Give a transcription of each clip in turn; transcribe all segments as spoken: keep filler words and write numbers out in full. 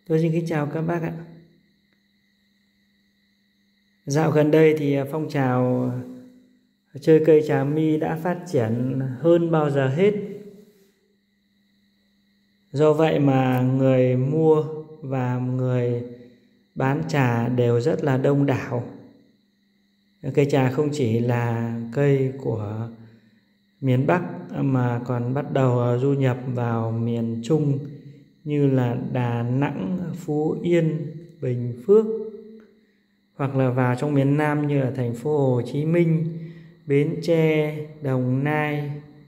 Tôi xin kính chào các bác ạ. Dạo gần đây thì phong trào chơi cây trà my đã phát triển hơn bao giờ hết. Do vậy mà người mua và người bán trà đều rất là đông đảo. Cây trà không chỉ là cây của miền Bắc mà còn bắt đầu du nhập vào miền Trung như là Đà Nẵng, Phú Yên, Bình Phước, hoặc là vào trong miền Nam như là thành phố Hồ Chí Minh, Bến Tre, Đồng Nai.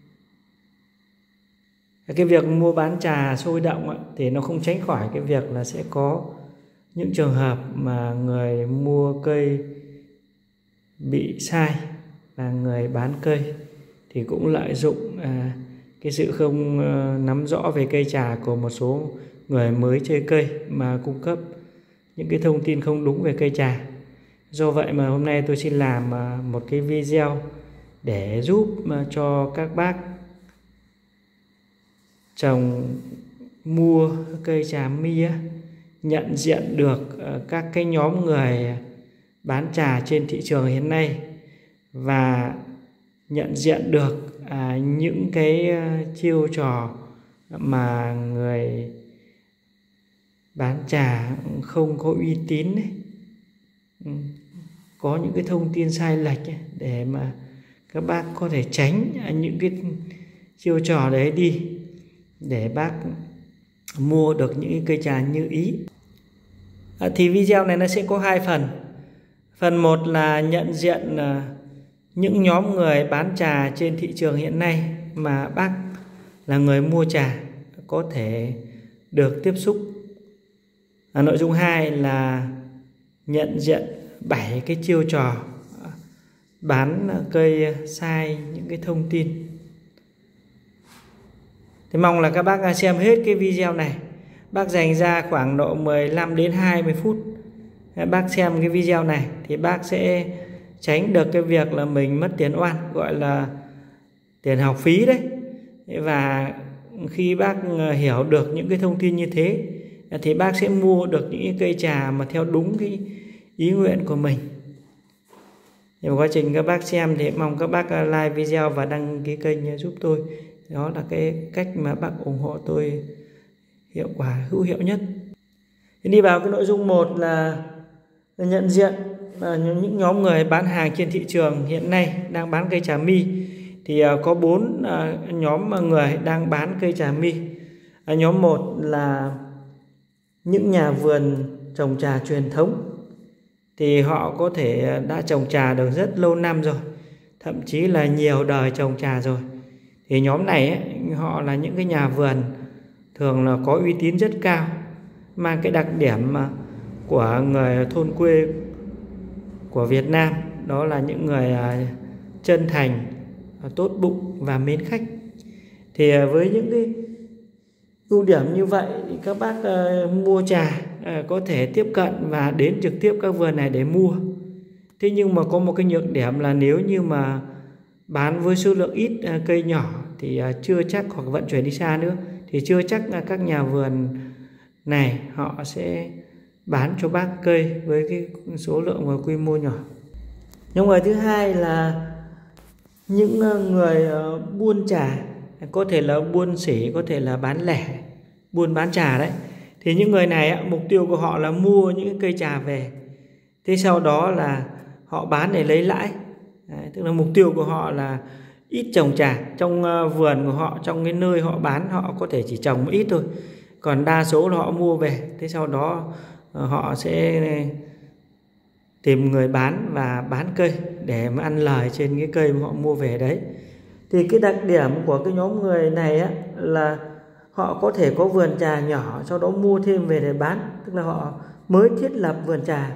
Cái việc mua bán trà sôi động thì nó không tránh khỏi cái việc là sẽ có những trường hợp mà người mua cây bị sai, và người bán cây thì cũng lợi dụng à, cái sự không uh, nắm rõ về cây trà của một số người mới chơi cây mà cung cấp những cái thông tin không đúng về cây trà. Do vậy mà hôm nay tôi xin làm uh, một cái video để giúp uh, cho các bác trồng mua cây trà my nhận diện được uh, các cái nhóm người bán trà trên thị trường hiện nay, và nhận diện được à, những cái uh, chiêu trò mà người bán trà không có uy tín ấy. Có những cái thông tin sai lệch ấy, để mà các bác có thể tránh những cái chiêu trò đấy đi, để bác mua được những cái cây trà như ý. À, thì video này nó sẽ có hai phần. Phần một là nhận diện uh, những nhóm người bán trà trên thị trường hiện nay mà bác là người mua trà có thể được tiếp xúc. À, nội dung hai là nhận diện bảy cái chiêu trò bán cây sai những cái thông tin. Thì mong là các bác xem hết cái video này. Bác dành ra khoảng độ mười lăm đến hai mươi phút bác xem cái video này thì bác sẽ tránh được cái việc là mình mất tiền oan, gọi là tiền học phí đấy. Và khi bác hiểu được những cái thông tin như thế thì bác sẽ mua được những cây trà mà theo đúng cái ý nguyện của mình. Trong quá trình các bác xem thì mong các bác like video và đăng ký kênh giúp tôi. Đó là cái cách mà bác ủng hộ tôi hiệu quả, hữu hiệu nhất. Thì đi vào cái nội dung một là nhận diện à, những nhóm người bán hàng trên thị trường hiện nay đang bán cây trà my. Thì à, có bốn à, nhóm người đang bán cây trà my. À, nhóm một là những nhà vườn trồng trà truyền thống. Thì họ có thể đã trồng trà được rất lâu năm rồi, thậm chí là nhiều đời trồng trà rồi. Thì nhóm này ấy, họ là những cái nhà vườn thường là có uy tín rất cao, mang cái đặc điểm mà của người thôn quê của Việt Nam, đó là những người chân thành, tốt bụng và mến khách. Thì với những cái ưu điểm như vậy thì các bác uh, mua trà uh, có thể tiếp cận và đến trực tiếp các vườn này để mua. Thế nhưng mà có một cái nhược điểm là nếu như mà bán với số lượng ít uh, cây nhỏ thì uh, chưa chắc, hoặc vận chuyển đi xa nữa thì chưa chắc uh, các nhà vườn này họ sẽ bán cho bác cây với cái số lượng và quy mô nhỏ. Nhưng người thứ hai là những người buôn trà, có thể là buôn sỉ, có thể là bán lẻ, buôn bán trà đấy. Thì những người này mục tiêu của họ là mua những cây trà về, thế sau đó là họ bán để lấy lãi. Đấy, tức là mục tiêu của họ là ít trồng trà. Trong vườn của họ, trong cái nơi họ bán, họ có thể chỉ trồng một ít thôi, còn đa số là họ mua về, thế sau đó họ sẽ tìm người bán và bán cây để mà ăn lời trên cái cây mà họ mua về đấy. Thì cái đặc điểm của cái nhóm người này á, là họ có thể có vườn trà nhỏ, sau đó mua thêm về để bán, tức là họ mới thiết lập vườn trà.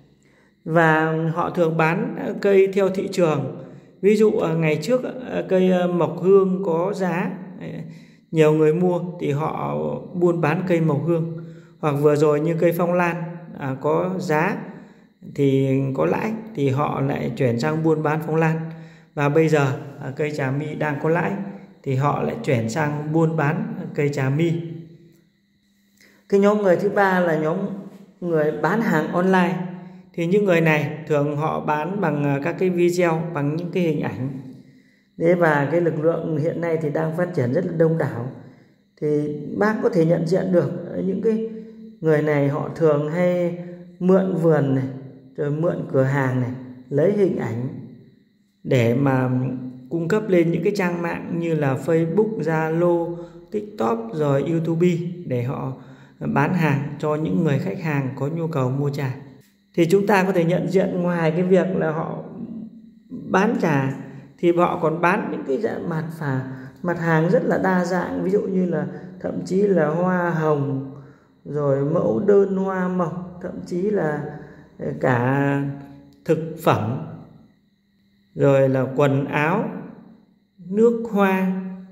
Và họ thường bán cây theo thị trường. Ví dụ ngày trước cây mộc hương có giá, nhiều người mua thì họ buôn bán cây mộc hương. Hoặc vừa rồi như cây phong lan à, có giá thì có lãi thì họ lại chuyển sang buôn bán phong lan. Và bây giờ à, cây trà my đang có lãi thì họ lại chuyển sang buôn bán cây trà my. Cái nhóm người thứ ba là nhóm người bán hàng online. Thì những người này thường họ bán bằng các cái video, bằng những cái hình ảnh. Thế và cái lực lượng hiện nay thì đang phát triển rất là đông đảo. Thì bác có thể nhận diện được những cái người này họ thường hay mượn vườn này, rồi mượn cửa hàng này, lấy hình ảnh để mà cung cấp lên những cái trang mạng như là Facebook, Zalo, TikTok rồi YouTube để họ bán hàng cho những người khách hàng có nhu cầu mua trà. Thì chúng ta có thể nhận diện ngoài cái việc là họ bán trà thì họ còn bán những cái dạng mặt phà mặt hàng rất là đa dạng, ví dụ như là thậm chí là hoa hồng, rồi mẫu đơn hoa mộc, thậm chí là cả thực phẩm, rồi là quần áo, nước hoa.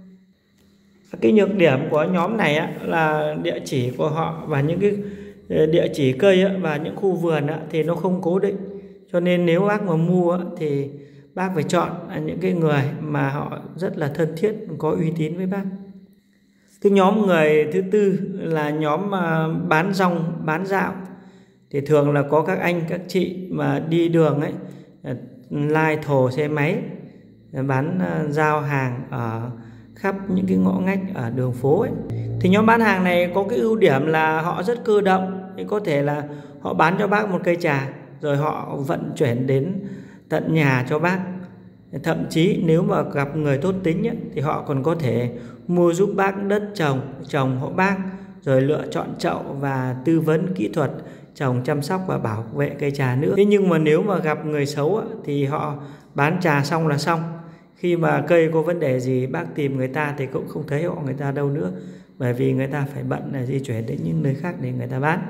Cái nhược điểm của nhóm này á, là địa chỉ của họ và những cái địa chỉ cây á, và những khu vườn á, thì nó không cố định. Cho nên nếu bác mà mua á, thì bác phải chọn những cái người mà họ rất là thân thiết, có uy tín với bác. Cái nhóm người thứ tư là nhóm bán rong, bán dạo. Thì thường là có các anh, các chị mà đi đường ấy, lai thồ xe máy, bán giao hàng ở khắp những cái ngõ ngách ở đường phố ấy. Thì nhóm bán hàng này có cái ưu điểm là họ rất cơ động. Thì có thể là họ bán cho bác một cây trà, rồi họ vận chuyển đến tận nhà cho bác. Thậm chí nếu mà gặp người tốt tính ấy, thì họ còn có thể mua giúp bác đất trồng, trồng hộ bác, rồi lựa chọn chậu và tư vấn kỹ thuật trồng, chăm sóc và bảo vệ cây trà nữa. Thế nhưng mà nếu mà gặp người xấu ấy, thì họ bán trà xong là xong. Khi mà cây có vấn đề gì bác tìm người ta thì cũng không thấy họ người ta đâu nữa, bởi vì người ta phải bận là di chuyển đến những nơi khác để người ta bán.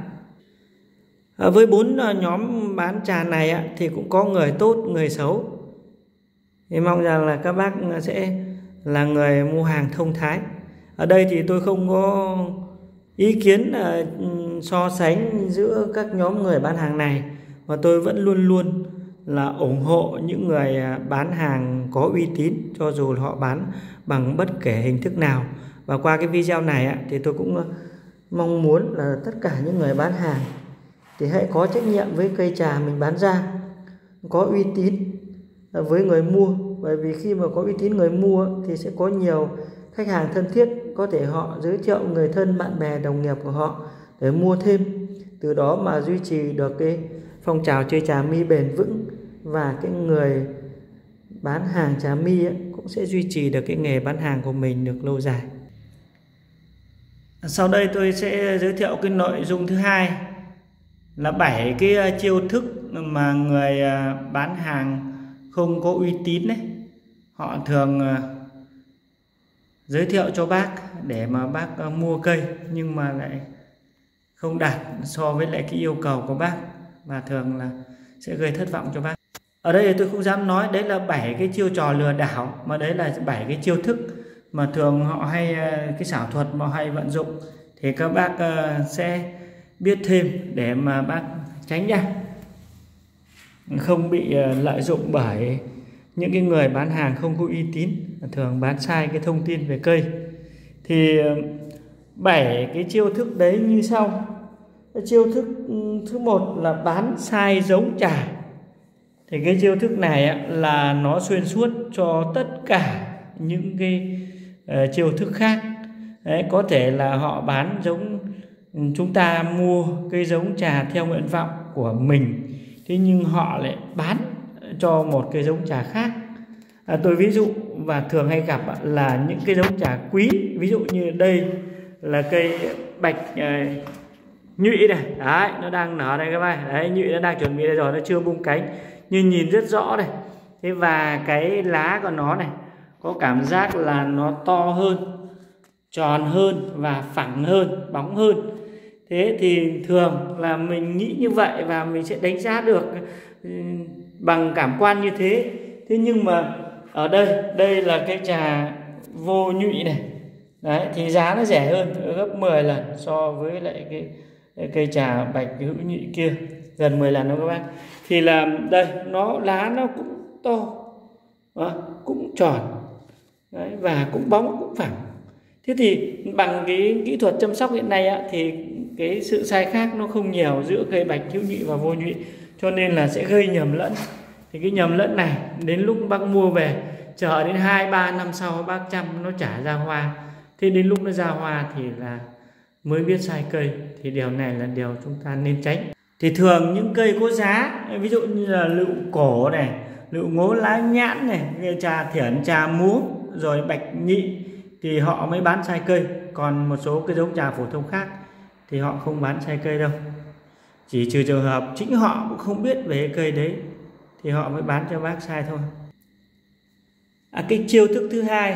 À, với bốn nhóm bán trà này á, thì cũng có người tốt, người xấu. Thì mong rằng là các bác sẽ là người mua hàng thông thái. Ở đây thì tôi không có ý kiến uh, so sánh giữa các nhóm người bán hàng này, mà tôi vẫn luôn luôn là ủng hộ những người bán hàng có uy tín, cho dù họ bán bằng bất kể hình thức nào. Và qua cái video này thì tôi cũng mong muốn là tất cả những người bán hàng thì hãy có trách nhiệm với cây trà mình bán ra, có uy tín với người mua. Bởi vì khi mà có uy tín người mua thì sẽ có nhiều khách hàng thân thiết, có thể họ giới thiệu người thân, bạn bè, đồng nghiệp của họ để mua thêm. Từ đó mà duy trì được cái phong trào chơi trà my bền vững, và cái người bán hàng trà my ấy cũng sẽ duy trì được cái nghề bán hàng của mình được lâu dài. Sau đây tôi sẽ giới thiệu cái nội dung thứ hai là bảy cái chiêu thức mà người bán hàng không có uy tín đấy họ thường giới thiệu cho bác để mà bác mua cây, nhưng mà lại không đạt so với lại cái yêu cầu của bác, và thường là sẽ gây thất vọng cho bác. Ở đây thì tôi không dám nói đấy là bảy cái chiêu trò lừa đảo, mà đấy là bảy cái chiêu thức mà thường họ hay, cái xảo thuật mà họ hay vận dụng. Thì các bác sẽ biết thêm để mà bác tránh ra, không bị lợi dụng bởi những cái người bán hàng không có uy tín, thường bán sai cái thông tin về cây. Thì bảy cái chiêu thức đấy như sau. Chiêu thức thứ một là bán sai giống trà. Thì cái chiêu thức này là nó xuyên suốt cho tất cả những cái uh, chiêu thức khác. Đấy, có thể là họ bán giống, chúng ta mua cây giống trà theo nguyện vọng của mình, thế nhưng họ lại bán cho một cây giống trà khác. À, tôi ví dụ và thường hay gặp là những cái giống trà quý, ví dụ như đây là cây bạch uh, nhụy này, đấy nó đang nở đây các bạn, đấy nhụy nó đang chuẩn bị đây rồi, nó chưa bung cánh nhưng nhìn rất rõ này. Thế và cái lá của nó này có cảm giác là nó to hơn, tròn hơn và phẳng hơn, bóng hơn. Thế thì thường là mình nghĩ như vậy và mình sẽ đánh giá được bằng cảm quan như thế. Thế nhưng mà ở đây, đây là cái trà vô nhụy này, đấy thì giá nó rẻ hơn gấp mười lần so với lại cái cây trà bạch hữu nhụy kia, gần mười lần đó các bác. Thì là đây, nó lá nó cũng to, đó, cũng tròn, đấy, và cũng bóng cũng phẳng. Thế thì bằng cái kỹ thuật chăm sóc hiện nay á, thì cái sự sai khác nó không nhiều giữa cây bạch hữu nhụy và vô nhụy, cho nên là sẽ gây nhầm lẫn. Thì cái nhầm lẫn này đến lúc bác mua về chờ đến hai ba năm sau bác chăm nó chả ra hoa, thế đến lúc nó ra hoa thì là mới biết sai cây. Thì điều này là điều chúng ta nên tránh. Thì thường những cây có giá, ví dụ như là lựu cổ này, lựu ngố lá nhãn này, trà thiển, trà muống, rồi bạch nhị thì họ mới bán sai cây. Còn một số cái giống trà phổ thông khác thì họ không bán sai cây đâu. Chỉ trừ trường hợp chính họ cũng không biết về cái cây đấy thì họ mới bán cho bác sai thôi. À, cái chiêu thức thứ hai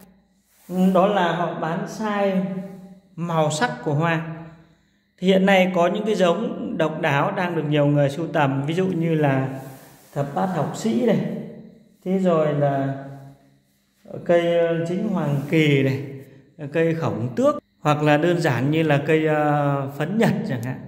đó là họ bán sai màu sắc của hoa. Thì hiện nay có những cái giống độc đáo đang được nhiều người sưu tầm, ví dụ như là thập bát học sĩ này, thế rồi là cây chính hoàng kỳ này, cây khổng tước, hoặc là đơn giản như là cây uh, phấn nhật chẳng hạn,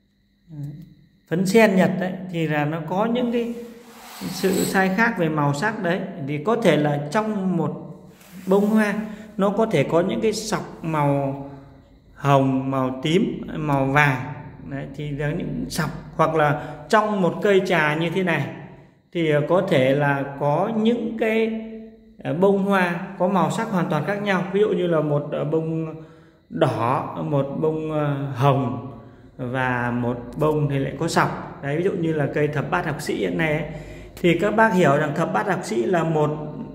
phấn sen nhật đấy, thì là nó có những cái sự sai khác về màu sắc đấy. Thì có thể là trong một bông hoa nó có thể có những cái sọc màu hồng, màu tím, màu vàng đấy, thì là những sọc. Hoặc là trong một cây trà như thế này thì có thể là có những cái bông hoa có màu sắc hoàn toàn khác nhau, ví dụ như là một bông đỏ, một bông hồng và một bông thì lại có sọc đấy. Ví dụ như là cây thập bát học sĩ hiện nay ấy, thì các bác hiểu rằng thập bát học sĩ là một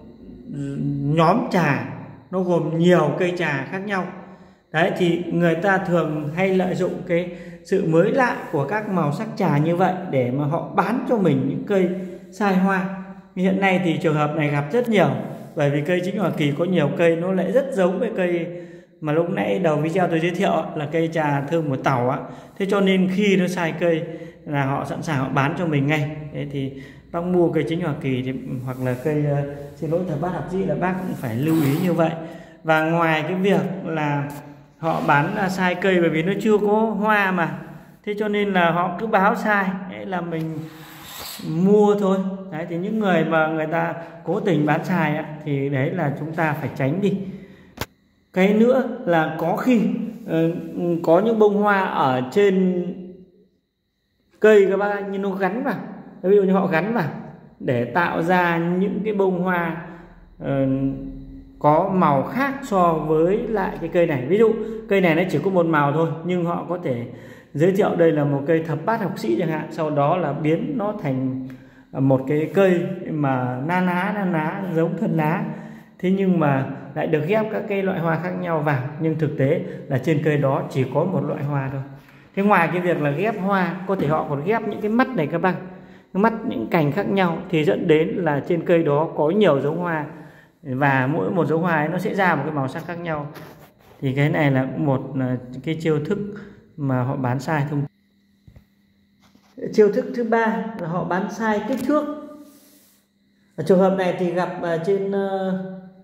nhóm trà, nó gồm nhiều cây trà khác nhau đấy. Thì người ta thường hay lợi dụng cái sự mới lạ của các màu sắc trà như vậy để mà họ bán cho mình những cây sai hoa. Hiện nay thì trường hợp này gặp rất nhiều, bởi vì cây chính hoàng kỳ có nhiều cây nó lại rất giống với cây mà lúc nãy đầu video tôi giới thiệu là cây trà thơm của Tàu á. Thế cho nên khi nó sai cây là họ sẵn sàng họ bán cho mình ngay. Thế thì bác mua cây chính hoàng kỳ thì, hoặc là cây uh, xin lỗi thập bát học sĩ là bác cũng phải lưu ý như vậy. Và ngoài cái việc là họ bán là sai cây bởi vì nó chưa có hoa mà, thế cho nên là họ cứ báo sai, đấy là mình mua thôi. Đấy, thì những người mà người ta cố tình bán sai á, thì đấy là chúng ta phải tránh đi. Cái nữa là có khi uh, có những bông hoa ở trên cây các bác, nhưng nó gắn vào, ví dụ như họ gắn vào để tạo ra những cái bông hoa uh, có màu khác so với lại cái cây này. Ví dụ cây này nó chỉ có một màu thôi, nhưng họ có thể giới thiệu đây là một cây thập bát học sĩ chẳng hạn, sau đó là biến nó thành một cái cây mà na ná na ná giống thân lá, thế nhưng mà lại được ghép các cây loại hoa khác nhau vào, nhưng thực tế là trên cây đó chỉ có một loại hoa thôi. Thế ngoài cái việc là ghép hoa, có thể họ còn ghép những cái mắt này các bác, mắt những cành khác nhau, thì dẫn đến là trên cây đó có nhiều giống hoa, và mỗi một giống hoa ấy nó sẽ ra một cái màu sắc khác nhau. Thì cái này là một cái chiêu thức mà họ bán sai thông. Chiêu thức thứ ba là họ bán sai kích thước. Ở trường hợp này thì gặp trên uh,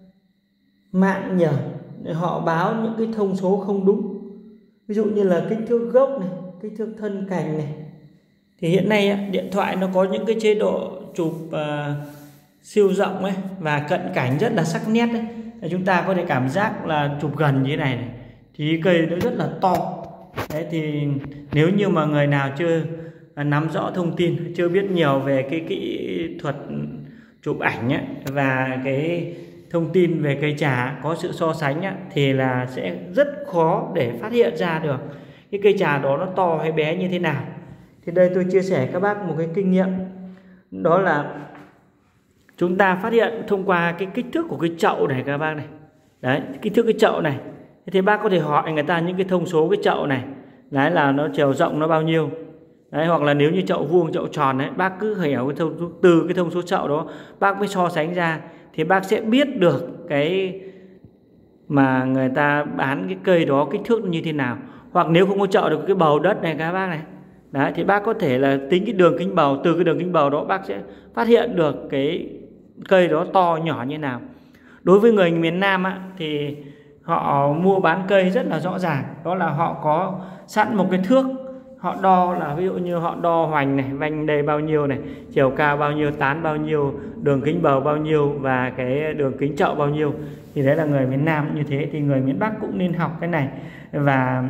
mạng nhiều, họ báo những cái thông số không đúng. Ví dụ như là kích thước gốc này, kích thước thân cành này. Thì hiện nay điện thoại nó có những cái chế độ chụp uh, siêu rộng ấy, và cận cảnh rất là sắc nét ấy. Chúng ta có thể cảm giác là chụp gần như thế này, này thì cây nó rất là to. Đấy, thì nếu như mà người nào chưa nắm rõ thông tin, chưa biết nhiều về cái kỹ thuật chụp ảnh ấy, và cái thông tin về cây trà có sự so sánh ấy, thì là sẽ rất khó để phát hiện ra được cái cây trà đó nó to hay bé như thế nào. Thì đây tôi chia sẻ các bác một cái kinh nghiệm, đó là chúng ta phát hiện thông qua cái kích thước của cái chậu này các bác này. Đấy, kích thước cái chậu này. Thì bác có thể hỏi người ta những cái thông số cái chậu này, đấy là nó chiều rộng nó bao nhiêu. Đấy, hoặc là nếu như chậu vuông, chậu tròn đấy, bác cứ hiểu cái thông, từ cái thông số chậu đó bác mới so sánh ra, thì bác sẽ biết được cái mà người ta bán cái cây đó kích thước như thế nào. Hoặc nếu không có chậu được cái bầu đất này các bác này, đấy, thì bác có thể là tính cái đường kính bầu, từ cái đường kính bầu đó bác sẽ phát hiện được cái cây đó to nhỏ như nào. Đối với người miền Nam á, thì họ mua bán cây rất là rõ ràng, đó là họ có sẵn một cái thước, họ đo là ví dụ như họ đo hoành này, vành đây bao nhiêu này, chiều cao bao nhiêu, tán bao nhiêu, đường kính bầu bao nhiêu và cái đường kính chậu bao nhiêu. Thì đấy là người miền Nam như thế, thì người miền Bắc cũng nên học cái này. Và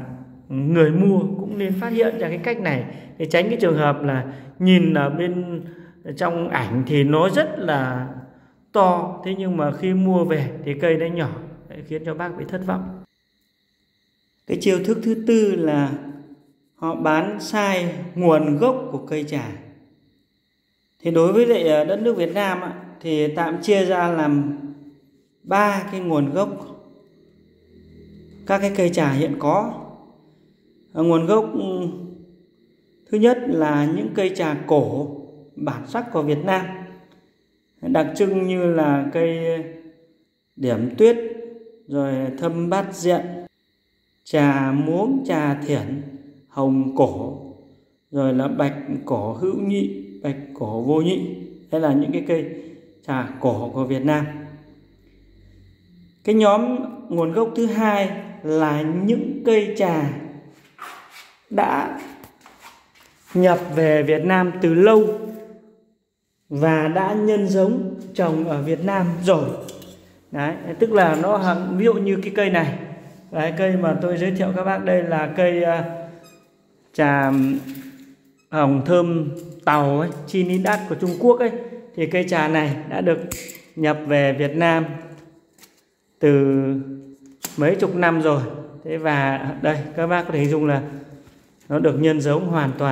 người mua cũng nên phát hiện ra cái cách này để tránh cái trường hợp là nhìn ở bên trong ảnh thì nó rất là to, thế nhưng mà khi mua về thì cây nó nhỏ, khiến cho bác bị thất vọng. Cái chiêu thức thứ tư là họ bán sai nguồn gốc của cây trà. Thì đối với lại đất nước Việt Nam thì tạm chia ra làm ba cái nguồn gốc các cái cây trà hiện có. Nguồn gốc thứ nhất là những cây trà cổ bản sắc của Việt Nam, đặc trưng như là cây điểm tuyết, rồi thâm bát diện, trà muống, trà thiển, hồng cổ, rồi là bạch cổ hữu nhị, bạch cổ vô nhị. Đây là những cái cây trà cổ của Việt Nam. Cái nhóm nguồn gốc thứ hai là những cây trà đã nhập về Việt Nam từ lâu và đã nhân giống trồng ở Việt Nam rồi. Đấy, tức là nó hằng, ví dụ như cái cây này, đấy, cây mà tôi giới thiệu các bác đây là cây uh, trà hồng thơm Tàu ấy, Trinidad của Trung Quốc ấy, thì cây trà này đã được nhập về Việt Nam từ mấy chục năm rồi. Thế và đây các bác có thể hình dung là nó được nhân giống hoàn toàn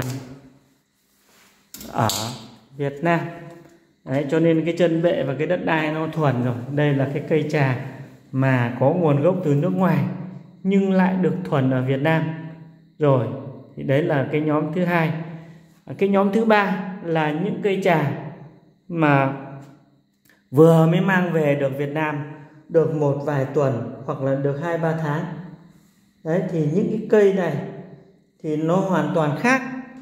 ở Việt Nam. Đấy, cho nên cái chân bệ và cái đất đai nó thuần rồi. Đây là cái cây trà mà có nguồn gốc từ nước ngoài nhưng lại được thuần ở Việt Nam rồi. Thì đấy là cái nhóm thứ hai. Cái nhóm thứ ba là những cây trà mà vừa mới mang về được Việt Nam được một vài tuần hoặc là được hai ba tháng. Đấy, thì những cái cây này thì nó hoàn toàn khác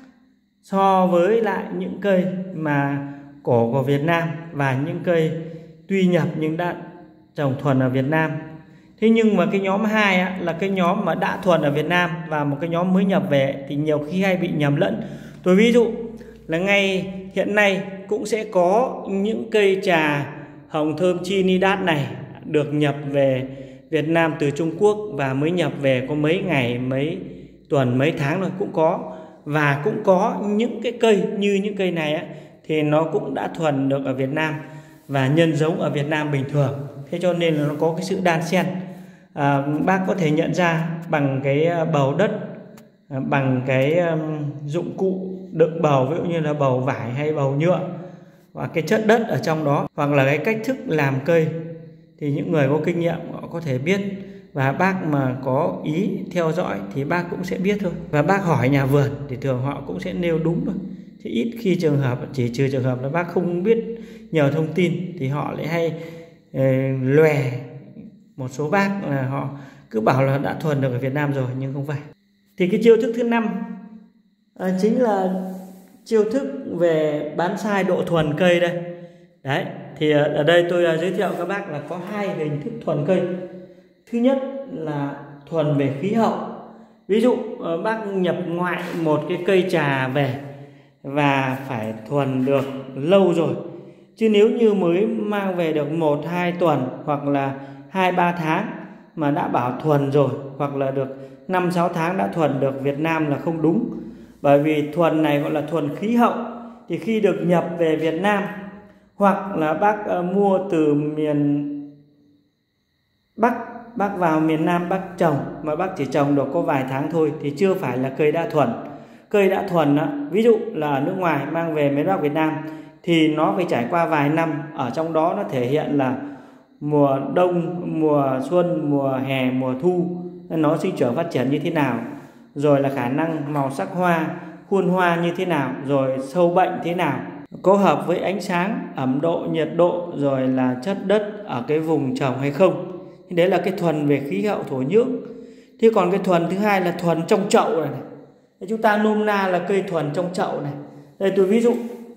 so với lại những cây mà cổ của Việt Nam và những cây tuy nhập nhưng đã trồng thuần ở Việt Nam. Thế nhưng mà cái nhóm hai á, là cái nhóm mà đã thuần ở Việt Nam và một cái nhóm mới nhập về thì nhiều khi hay bị nhầm lẫn. Tôi ví dụ là ngay hiện nay cũng sẽ có những cây trà hồng thơm Trinidad này được nhập về Việt Nam từ Trung Quốc và mới nhập về có mấy ngày, mấy tuần, mấy tháng rồi cũng có. Và cũng có những cái cây như những cây này á, thì nó cũng đã thuần được ở Việt Nam và nhân giống ở Việt Nam bình thường. Thế cho nên là nó có cái sự đan xen. À, bác có thể nhận ra bằng cái bầu đất, bằng cái dụng cụ đựng bầu, ví dụ như là bầu vải hay bầu nhựa, và cái chất đất ở trong đó, hoặc là cái cách thức làm cây, thì những người có kinh nghiệm họ có thể biết. Và bác mà có ý theo dõi thì bác cũng sẽ biết thôi. Và bác hỏi nhà vườn thì thường họ cũng sẽ nêu đúng thôi. Thì ít khi trường hợp, chỉ trừ trường hợp là bác không biết nhiều thông tin thì họ lại hay eh, lòe. Một số bác là họ cứ bảo là đã thuần được ở Việt Nam rồi nhưng không phải. Thì cái chiêu thức thứ năm à, chính là chiêu thức về bán sai độ thuần cây đây. Đấy, thì ở đây tôi giới thiệu các bác là có hai hình thức thuần cây. Thứ nhất là thuần về khí hậu. Ví dụ bác nhập ngoại một cái cây trà về và phải thuần được lâu rồi. Chứ nếu như mới mang về được một hai tuần hoặc là hai ba tháng mà đã bảo thuần rồi, hoặc là được năm sáu tháng đã thuần được Việt Nam là không đúng. Bởi vì thuần này gọi là thuần khí hậu. Thì khi được nhập về Việt Nam, hoặc là bác uh, mua từ miền Bắc, bác vào miền Nam bác trồng mà bác chỉ trồng được có vài tháng thôi thì chưa phải là cây đã thuần. Cây đã thuần á, ví dụ là ở nước ngoài mang về miền Bắc Việt Nam thì nó phải trải qua vài năm. Ở trong đó nó thể hiện là mùa đông, mùa xuân, mùa hè, mùa thu nó sinh trưởng phát triển như thế nào, rồi là khả năng màu sắc hoa, khuôn hoa như thế nào, rồi sâu bệnh thế nào, có hợp với ánh sáng, ẩm độ, nhiệt độ, rồi là chất đất ở cái vùng trồng hay không. Thì đấy là cái thuần về khí hậu thổ nhưỡng. Thế còn cái thuần thứ hai là thuần trong chậu này, này. Chúng ta nôm na là cây thuần trong chậu này. Đây tôi ví dụ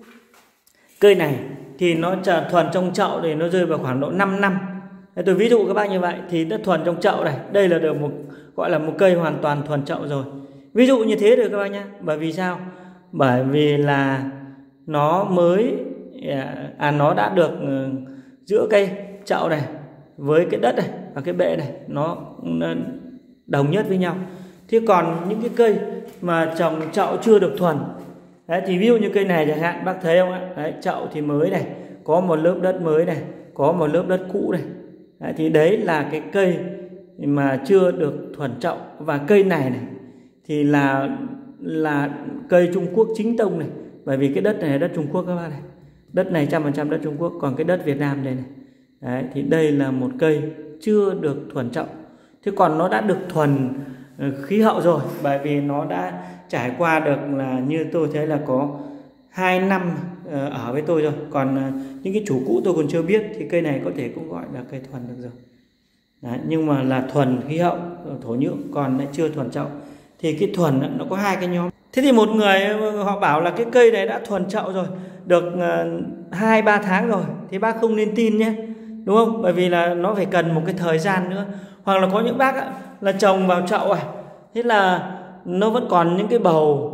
cây này thì nó thuần trong chậu thì nó rơi vào khoảng độ năm năm. Đây tôi ví dụ các bác như vậy thì nó thuần trong chậu này. Đây là được một gọi là một cây hoàn toàn thuần chậu rồi. Ví dụ như thế được các bác nhá. Bởi vì sao? Bởi vì là nó mới à nó đã được giữa cây chậu này với cái đất này và cái bệ này nó đồng nhất với nhau. Thế còn những cái cây mà trồng chậu chưa được thuần, đấy, thì ví dụ như cây này chẳng hạn, bác thấy không ạ? Đấy, chậu thì mới này, có một lớp đất mới này, có một lớp đất cũ này. Đấy, thì đấy là cái cây mà chưa được thuần chậu. Và cây này này thì là là cây Trung Quốc chính tông này, bởi vì cái đất này là đất Trung Quốc các bác này, đất này trăm phần trăm đất Trung Quốc, còn cái đất Việt Nam đây này. Đấy, thì đây là một cây chưa được thuần chậu. Thế còn nó đã được thuần khí hậu rồi, bởi vì nó đã trải qua được là như tôi thấy là có hai năm ở với tôi rồi. Còn những cái chủ cũ tôi còn chưa biết, thì cây này có thể cũng gọi là cây thuần được rồi. Đấy, nhưng mà là thuần khí hậu thổ nhưỡng, còn lại chưa thuần chậu. Thì cái thuần nó có hai cái nhóm. Thế thì một người họ bảo là cái cây này đã thuần chậu rồi, được hai ba tháng rồi, thì bác không nên tin nhé, đúng không? Bởi vì là nó phải cần một cái thời gian nữa. Hoặc là có những bác á, là trồng vào chậu à, thế là nó vẫn còn những cái bầu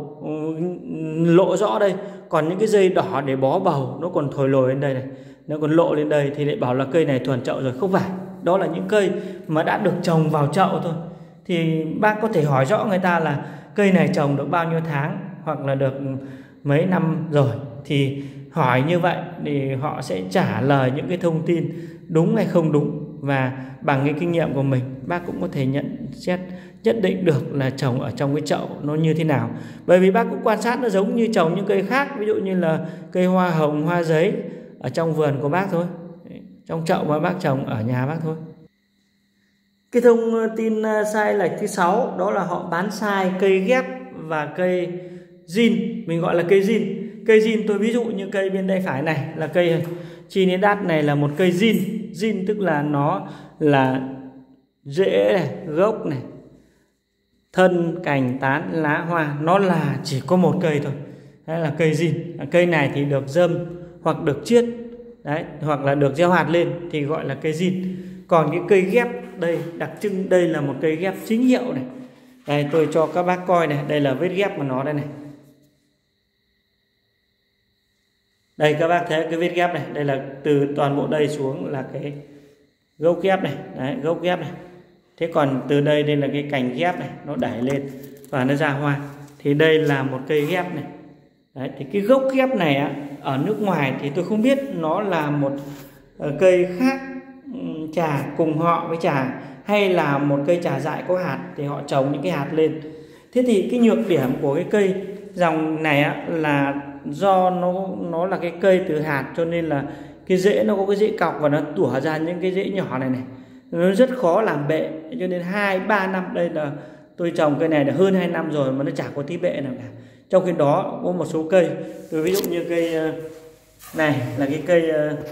lộ rõ đây, còn những cái dây đỏ để bó bầu nó còn thổi lồi lên đây này, nó còn lộ lên đây, thì lại bảo là cây này thuần chậu rồi. Không phải, đó là những cây mà đã được trồng vào chậu thôi. Thì bác có thể hỏi rõ người ta là cây này trồng được bao nhiêu tháng, hoặc là được mấy năm rồi, thì hỏi như vậy thì họ sẽ trả lời những cái thông tin đúng hay không đúng. Và bằng cái kinh nghiệm của mình, bác cũng có thể nhận xét nhất định được là trồng ở trong cái chậu nó như thế nào. Bởi vì bác cũng quan sát nó giống như trồng những cây khác, ví dụ như là cây hoa hồng, hoa giấy ở trong vườn của bác thôi, trong chậu mà bác trồng ở nhà bác thôi. Cái thông tin sai lệch thứ sáu đó là họ bán sai cây ghép và cây zin. Mình gọi là cây zin. Cây zin tôi ví dụ như cây bên tay phải này là cây Trinidad, này là một cây zin. Zin tức là nó là rễ này, gốc này, thân, cành, tán, lá, hoa, nó là chỉ có một cây thôi. Đấy là cây zin. Cây này thì được dâm hoặc được chiết, đấy, hoặc là được gieo hạt lên thì gọi là cây zin. Còn cái cây ghép đây, đặc trưng đây là một cây ghép chính hiệu này. Đây tôi cho các bác coi này, đây là vết ghép của nó đây này. Đây các bác thấy cái vết ghép này, đây là từ toàn bộ đây xuống là cái gốc ghép này, đấy, gốc ghép này. Thế còn từ đây đây là cái cành ghép này, nó đẩy lên và nó ra hoa. Thì đây là một cây ghép này. Đấy, thì cái gốc ghép này á, ở nước ngoài thì tôi không biết nó là một cây khác trà cùng họ với trà, hay là một cây trà dại có hạt thì họ trồng những cái hạt lên. Thế thì cái nhược điểm của cái cây dòng này á, là do nó nó là cái cây từ hạt, cho nên là cái rễ nó có cái rễ cọc và nó tủa ra những cái rễ nhỏ này này, nó rất khó làm bệ. Cho nên hai ba năm đây là tôi trồng cây này là hơn hai năm rồi mà nó chả có tí bệ nào cả. Trong khi đó có một số cây, tôi ví dụ như cây này là cái cây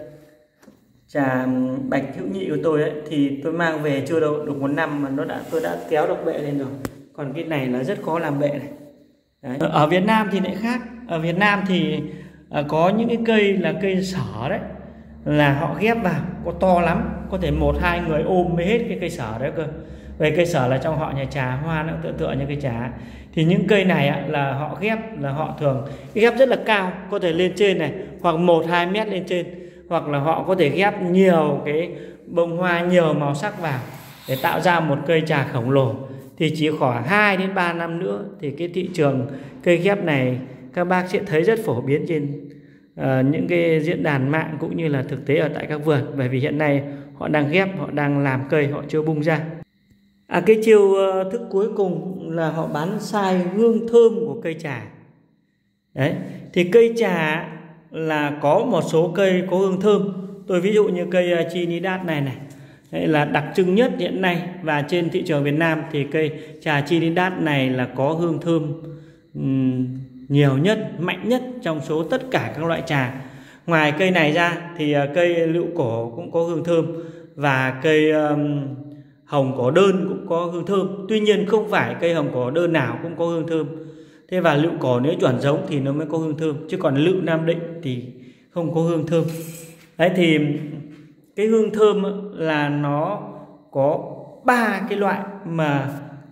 trà bạch hữu nhị của tôi ấy, thì tôi mang về chưa đâu được một năm mà nó đã tôi đã kéo được bệ lên rồi. Còn cái này là rất khó làm bệ này. Đấy. Ở Việt Nam thì lại khác. Ở Việt Nam thì có những cái cây là cây sở đấy, là họ ghép vào có to lắm, có thể một hai người ôm mới hết cái cây sở đấy cơ. Về cây sở là trong họ nhà trà, hoa nó tựa tựa như cây trà. Thì những cây này á, là họ ghép là họ thường ghép rất là cao, có thể lên trên này, hoặc một hai mét lên trên, hoặc là họ có thể ghép nhiều cái bông hoa nhiều màu sắc vào để tạo ra một cây trà khổng lồ. Thì chỉ khoảng hai đến ba năm nữa thì cái thị trường cây ghép này các bác sẽ thấy rất phổ biến trên uh, những cái diễn đàn mạng cũng như là thực tế ở tại các vườn. Bởi vì hiện nay họ đang ghép, họ đang làm cây, họ chưa bung ra. À, cái chiêu uh, thức cuối cùng là họ bán sai hương thơm của cây trà. Đấy, thì cây trà là có một số cây có hương thơm. Tôi ví dụ như cây uh, Trinidad này này, đấy là đặc trưng nhất hiện nay. Và trên thị trường Việt Nam thì cây trà Trinidad này là có hương thơm um, nhiều nhất, mạnh nhất trong số tất cả các loại trà. Ngoài cây này ra thì uh, cây lựu cổ cũng có hương thơm, và cây um, hồng cổ đơn cũng có hương thơm. Tuy nhiên không phải cây hồng cổ đơn nào cũng có hương thơm. Thế và lựu cổ nếu chuẩn giống thì nó mới có hương thơm, chứ còn lựu Nam Định thì không có hương thơm. Đấy, thì cái hương thơm là nó có ba cái loại mà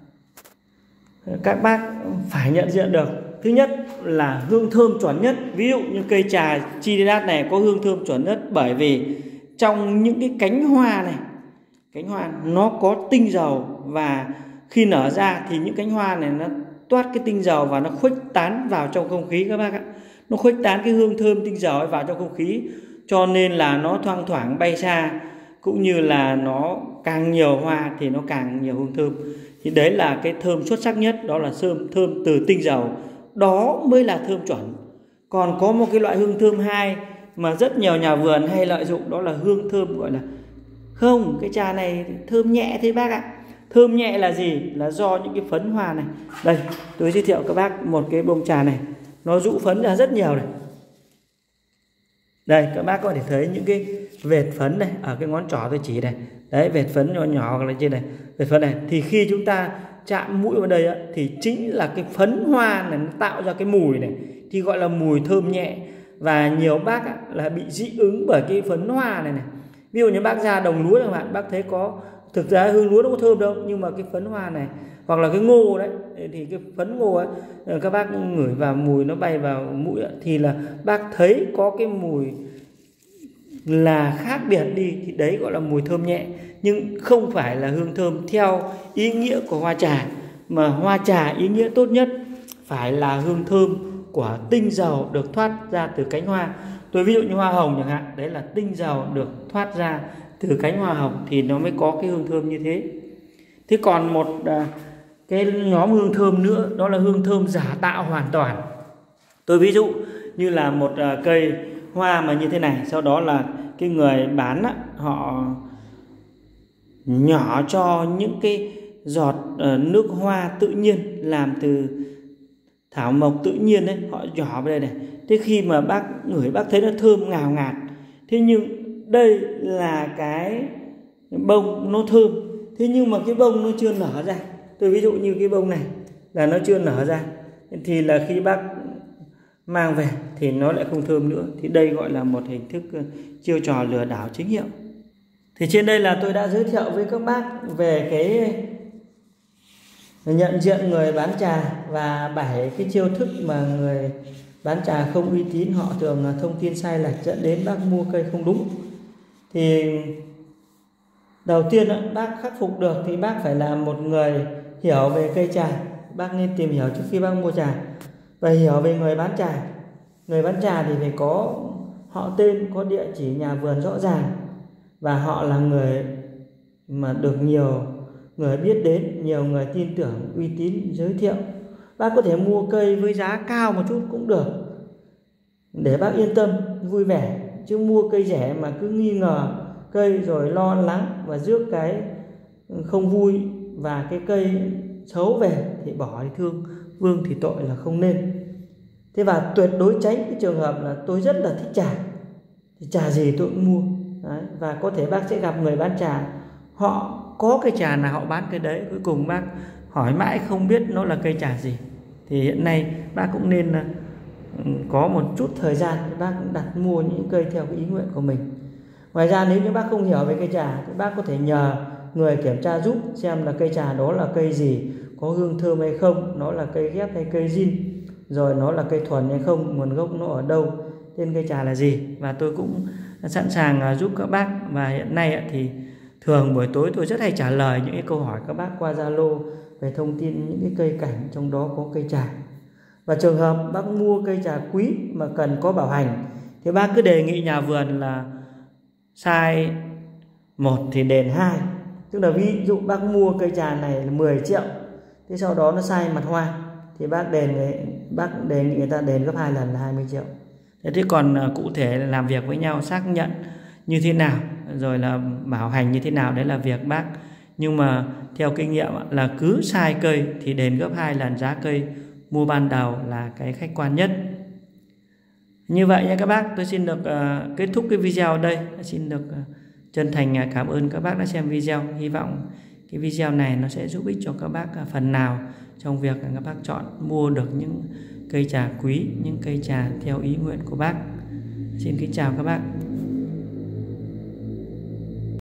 các bác phải nhận diện được. Thứ nhất là hương thơm chuẩn nhất. Ví dụ như cây trà Trinidad này có hương thơm chuẩn nhất bởi vì trong những cái cánh hoa này, cánh hoa nó có tinh dầu, và Khi nở ra thì những cánh hoa này nó toát cái tinh dầu và nó khuếch tán vào trong không khí các bác ạ. Nó khuếch tán cái hương thơm tinh dầu ấy vào trong không khí, cho nên là nó thoang thoảng bay xa, cũng như là nó càng nhiều hoa thì nó càng nhiều hương thơm. Thì đấy là cái thơm xuất sắc nhất, đó là thơm thơm từ tinh dầu, đó mới là thơm chuẩn. Còn có một cái loại hương thơm hai mà rất nhiều nhà vườn hay lợi dụng, đó là hương thơm gọi là không, cái trà này thơm nhẹ thế bác ạ. Thơm nhẹ là gì? Là do những cái phấn hoa này. Đây, tôi giới thiệu các bác một cái bông trà này, nó rũ phấn ra rất nhiều này. Đây, các bác có thể thấy những cái vệt phấn này, ở cái ngón trỏ tôi chỉ này. Đấy, vệt phấn nhỏ nhỏ hoặc là trên này, vệt phấn này. Thì khi chúng ta chạm mũi vào đây á, thì chính là cái phấn hoa này nó tạo ra cái mùi này, thì gọi là mùi thơm nhẹ. Và nhiều bác á, là bị dị ứng bởi cái phấn hoa này này. Ví dụ như bác ra đồng lúa chẳng hạn, bác thấy có, thực ra hương lúa đâu có thơm đâu, nhưng mà cái phấn hoa này hoặc là cái ngô đấy, thì cái phấn ngô ấy các bác ngửi vào mùi nó bay vào mũi ấy, thì là bác thấy có cái mùi là khác biệt đi, thì đấy gọi là mùi thơm nhẹ. Nhưng không phải là hương thơm theo ý nghĩa của hoa trà, mà hoa trà ý nghĩa tốt nhất phải là hương thơm của tinh dầu được thoát ra từ cánh hoa. Tôi ví dụ như hoa hồng chẳng hạn, đấy là tinh dầu được thoát ra từ cánh hoa hồng thì nó mới có cái hương thơm như thế. Thế còn một à, cái nhóm hương thơm nữa, đó là hương thơm giả tạo hoàn toàn. Tôi ví dụ như là một à, cây hoa mà như thế này, sau đó là cái người bán á, họ nhỏ cho những cái giọt uh, nước hoa tự nhiên làm từ thảo mộc tự nhiên đấy, họ nhỏ vào đây này. Thế khi mà bác ngửi bác thấy nó thơm ngào ngạt. Thế nhưng đây là cái bông nó thơm, thế nhưng mà cái bông nó chưa nở ra. Tôi ví dụ như cái bông này là nó chưa nở ra, thì là khi bác mang về thì nó lại không thơm nữa. Thì đây gọi là một hình thức chiêu trò lừa đảo chính hiệu. Thì trên đây là tôi đã giới thiệu với các bác về cái nhận diện người bán trà và bảy cái chiêu thức mà người bán trà không uy tín họ thường thông tin sai lệch dẫn đến bác mua cây không đúng. Thì đầu tiên bác khắc phục được thì bác phải là một người hiểu về cây trà. Bác nên tìm hiểu trước khi bác mua trà và hiểu về người bán trà. Người bán trà thì phải có họ tên, có địa chỉ nhà vườn rõ ràng, và họ là người mà được nhiều người biết đến, nhiều người tin tưởng, uy tín giới thiệu. Bác có thể mua cây với giá cao một chút cũng được, để bác yên tâm, vui vẻ. Chứ mua cây rẻ mà cứ nghi ngờ cây rồi lo lắng và rước cái không vui và cái cây xấu về thì bỏ thì thương, vương thì tội là không nên. Thế và tuyệt đối tránh cái trường hợp là tôi rất là thích trà, thì trà gì tôi cũng mua. Đấy. Và có thể bác sẽ gặp người bán trà, họ có cây trà nào họ bán cái đấy, cuối cùng bác hỏi mãi không biết nó là cây trà gì. Thì hiện nay bác cũng nên có một chút thời gian để bác cũng đặt mua những cây theo cái ý nguyện của mình. Ngoài ra nếu như bác không hiểu về cây trà thì bác có thể nhờ người kiểm tra giúp xem là cây trà đó là cây gì, có hương thơm hay không, nó là cây ghép hay cây zin, rồi nó là cây thuần hay không, nguồn gốc nó ở đâu, tên cây trà là gì. Và tôi cũng sẵn sàng giúp các bác. Và hiện nay thì thường buổi tối tôi rất hay trả lời những cái câu hỏi các bác qua Zalo về thông tin những cái cây cảnh, trong đó có cây trà. Và trường hợp bác mua cây trà quý mà cần có bảo hành thì bác cứ đề nghị nhà vườn là size một thì đền hai. Tức là ví dụ bác mua cây trà này là mười triệu, thế sau đó nó sai mặt hoa thì bác đền bác đề nghị người ta đền gấp hai lần là hai mươi triệu. Thế thì còn cụ thể là làm việc với nhau xác nhận như thế nào, rồi là bảo hành như thế nào, đấy là việc bác. Nhưng mà theo kinh nghiệm là cứ sai cây thì đền gấp hai lần giá cây mua ban đầu là cái khách quan nhất. Như vậy nha các bác, tôi xin được uh, kết thúc cái video ở đây. Xin được uh, chân thành uh, cảm ơn các bác đã xem video. Hy vọng cái video này nó sẽ giúp ích cho các bác uh, phần nào trong việc uh, các bác chọn mua được những cây trà quý, những cây trà theo ý nguyện của bác. Xin kính chào các bác.